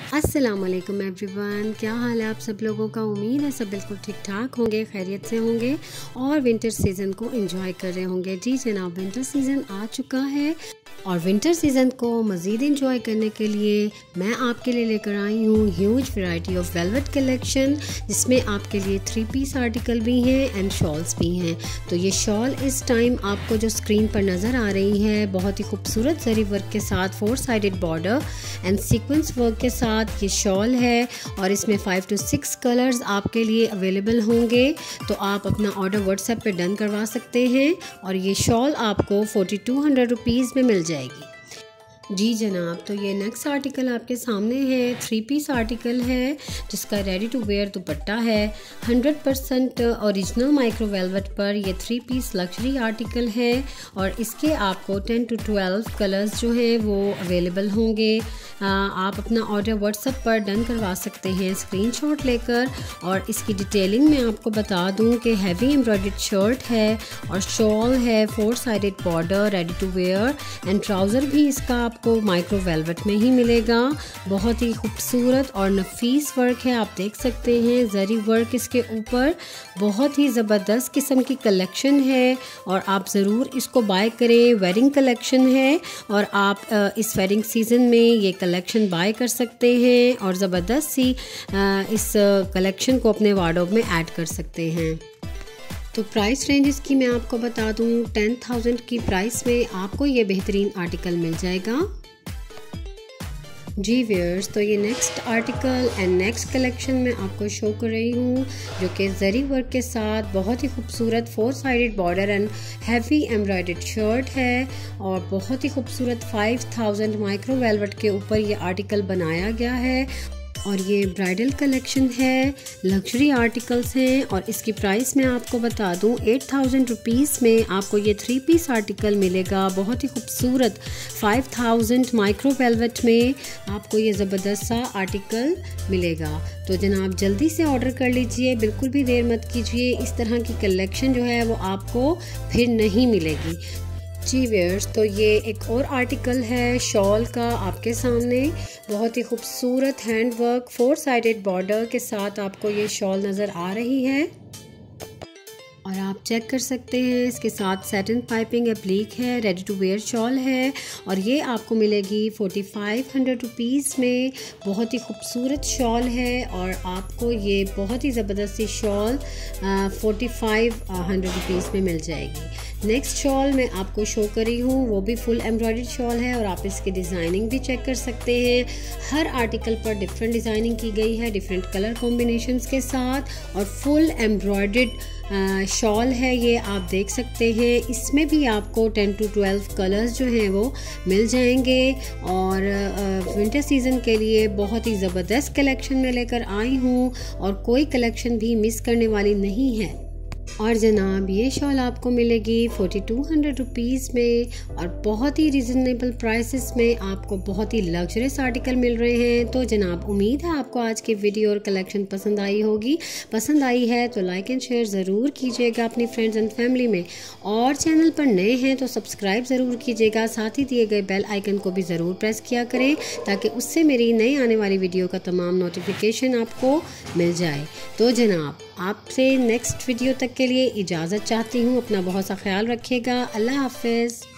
अस्सलाम वालेकुम एवरीवन, क्या हाल है आप सब लोगों का। उम्मीद है सब बिल्कुल ठीक ठाक होंगे, खैरियत से होंगे और विंटर सीज़न को एंजॉय कर रहे होंगे। जी जनाब, विंटर सीज़न आ चुका है और विंटर सीज़न को मज़ीद एंजॉय करने के लिए मैं आपके लिए लेकर आई हूँ huge variety of velvet collection, जिसमें आपके लिए 3 पीस आर्टिकल भी हैं एंड शॉल्स भी हैं। तो ये शॉल इस टाइम आपको जो स्क्रीन पर नज़र आ रही है, बहुत ही खूबसूरत जरी वर्क के साथ 4 sided border and sequence work के साथ ये शॉल है और इसमें 5 to 6 कलर्स आपके लिए अवेलेबल होंगे। तो आप अपना ऑर्डर व्हाट्सएप पे डन करवा सकते हैं और ये शॉल आपको 4200 रुपीज़ में मिल जाएगी। जी जनाब, तो ये नेक्स्ट आर्टिकल आपके सामने है। 3 पीस आर्टिकल है जिसका रेडी टू वेयर दुपट्टा है। 100% ओरिजिनल माइक्रो वेलवेट पर ये 3 पीस लग्जरी आर्टिकल है और इसके आपको 10 to 12 कलर्स जो हैं वो अवेलेबल होंगे। आप अपना ऑर्डर व्हाट्सएप पर डन करवा सकते हैं स्क्रीनशॉट लेकर। और इसकी डिटेलिंग में आपको बता दूं कि हैवी एम्ब्रॉयडर्ड शर्ट है और शॉल है, 4 sided border, ready to wear and trouser भी इसका आपको माइक्रो वेलवेट में ही मिलेगा। बहुत ही खूबसूरत और नफीस वर्क है, आप देख सकते हैं जरी वर्क इसके ऊपर। बहुत ही ज़बरदस्त किस्म की कलेक्शन है और आप ज़रूर इसको बाय करें। वेडिंग कलेक्शन है और आप इस वेडिंग सीज़न में ये कलेक्शन बाय कर सकते हैं और ज़बरदस्त सी इस कलेक्शन को अपने वार्डरोब में ऐड कर सकते हैं। तो प्राइस रेंज इसकी मैं आपको बता दूं, 10,000 की प्राइस में आपको ये बेहतरीन आर्टिकल मिल जाएगा। जी व्यूअर्स, तो ये next article and next collection मैं आपको शो कर रही हूँ जो कि जरी वर्क के साथ बहुत ही खूबसूरत 4 sided border and heavy embroidered shirt है और बहुत ही खूबसूरत 5000 माइक्रो वेलवेट के ऊपर ये आर्टिकल बनाया गया है और ये ब्राइडल कलेक्शन है, लग्जरी आर्टिकल्स हैं और इसकी प्राइस मैं आपको बता दूं 8000 रुपीज़ में आपको ये 3 पीस आर्टिकल मिलेगा। बहुत ही खूबसूरत 5000 माइक्रो वेलवेट में आपको ये ज़बरदस्त सा आर्टिकल मिलेगा। तो जनाब जल्दी से ऑर्डर कर लीजिए, बिल्कुल भी देर मत कीजिए। इस तरह की कलेक्शन जो है वो आपको फिर नहीं मिलेगी। जी व्यूअर्स, तो ये एक और आर्टिकल है शॉल का आपके सामने। बहुत ही खूबसूरत हैंड वर्क 4 साइडेड बॉर्डर के साथ आपको ये शॉल नज़र आ रही है और आप चेक कर सकते हैं इसके साथ सैटिन पाइपिंग एप्लीक है, रेडी टू वेयर शॉल है और ये आपको मिलेगी 4500 रुपीज़ में। बहुत ही खूबसूरत शॉल है और आपको ये बहुत ही ज़बरदस्त सी शॉल 4500 रुपीज़ में मिल जाएगी। नेक्स्ट शॉल मैं आपको शो कर रही हूँ, वो भी फुल एम्ब्रॉयडर्ड शॉल है और आप इसकी डिज़ाइनिंग भी चेक कर सकते हैं। हर आर्टिकल पर डिफरेंट डिज़ाइनिंग की गई है, डिफरेंट कलर कॉम्बिनेशंस के साथ और फुल एम्ब्रॉयडर्ड शॉल है ये, आप देख सकते हैं। इसमें भी आपको 10 to 12 कलर्स जो हैं वो मिल जाएंगे और विंटर सीज़न के लिए बहुत ही ज़बरदस्त कलेक्शन में लेकर आई हूँ और कोई कलेक्शन भी मिस करने वाली नहीं है। और जनाब ये शॉल आपको मिलेगी 4200 रुपीज़ में और बहुत ही रिजनेबल प्राइसेस में आपको बहुत ही लग्जरियस आर्टिकल मिल रहे हैं। तो जनाब उम्मीद है आपको आज की वीडियो और कलेक्शन पसंद आई होगी। पसंद आई है तो लाइक एंड शेयर ज़रूर कीजिएगा अपनी फ्रेंड्स एंड फैमिली में और चैनल पर नए हैं तो सब्सक्राइब ज़रूर कीजिएगा। साथ ही दिए गए बेल आइकन को भी ज़रूर प्रेस किया करें ताकि उससे मेरी नई आने वाली वीडियो का तमाम नोटिफिकेशन आपको मिल जाए। तो जनाब आपसे नेक्स्ट वीडियो तक के लिए इजाज़त चाहती हूँ। अपना बहुत सा ख्याल रखिएगा। अल्लाह हाफ़िज़।